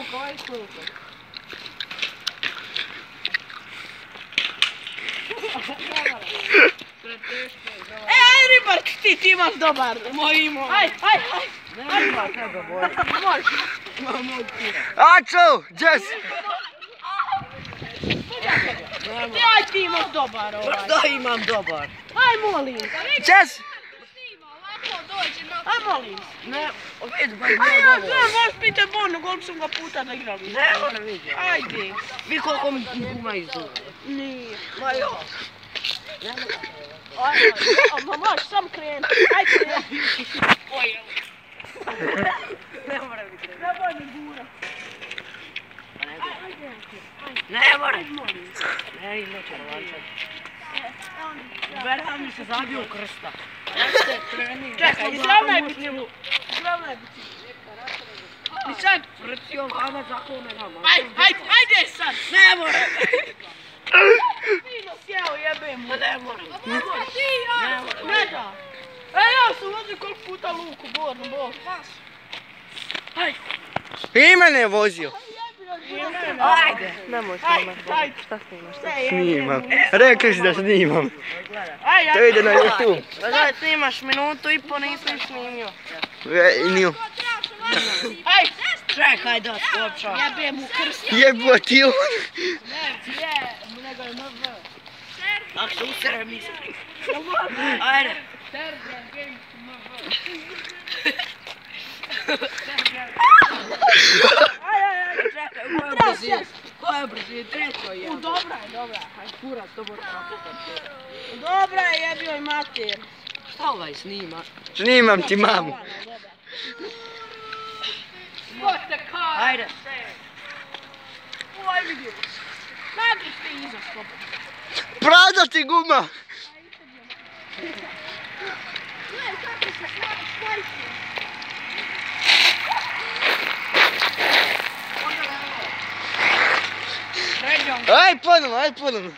Luka, ovaj Luka. Aj ribar, ti imaš dobar. Moj imao. Aj. Nema tebe boj. Može. Ačo, Jess! Aj ti imaš dobar ovaj. Da imam dobar. Aj molim. Jess! Aj molim. Ne, vidi ba je Aj, bilo dobro. možeš pite Bornu, koliko sam ga puta da igrali. Ne, moram vidjeti. Ajde. Vi koliko mi guma izgleda. Nije. Ma jo. Ma možeš sam kreni. Aj kreni. Ne moram vidjeti. Nemoj mi gura. Ne moram. Ne, neće rolančati. Vera mi se zabio krsta. Čekaj, izravnaj biciklu. Izravnaj biciklu. I sad. Vrcio vama zakone nama. Ajde sad. Ne moram. Fino sjeo jebem mu. Ne moram. Ne da. Ja sam vozio koliko puta Luku, Bornu, Bog. Ajde. I mene je vozio. Ajde. Nemoj snimaš, Boga. Šta snimaš? Snimam. Rekli si da snimam. Ajde. To ide na YouTube. Gledaj, snimaš minutu i po nisam snimio. Niju. Ajde. Čekaj da skočam. Jebem mu krst. Jebo ti on. Nego je MV. Ako se usere mi se. Ajde. Čekaj, ko je brži? Trećo je. Dobra je. Aj kurac, to mora naputati. Dobra je, jebio i mater. Šta ovaj snima? Snimam ti mamu. Ajde. Ovaj vidio. Nagri ste iza slobodno. Prada ti guma. Gledaj kako se švajče. Aj ponovno.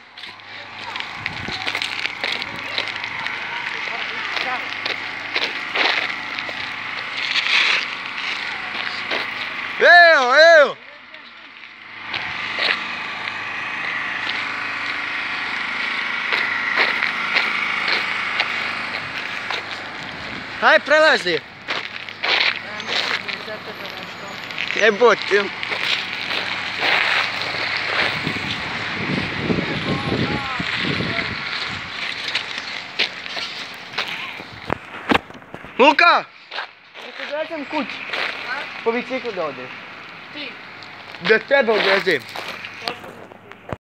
Evo. Aj prelazi. Jebote. Luka! Rekao da sam kući. Po biciklu da odeš. Ti. Da tebe odvezem.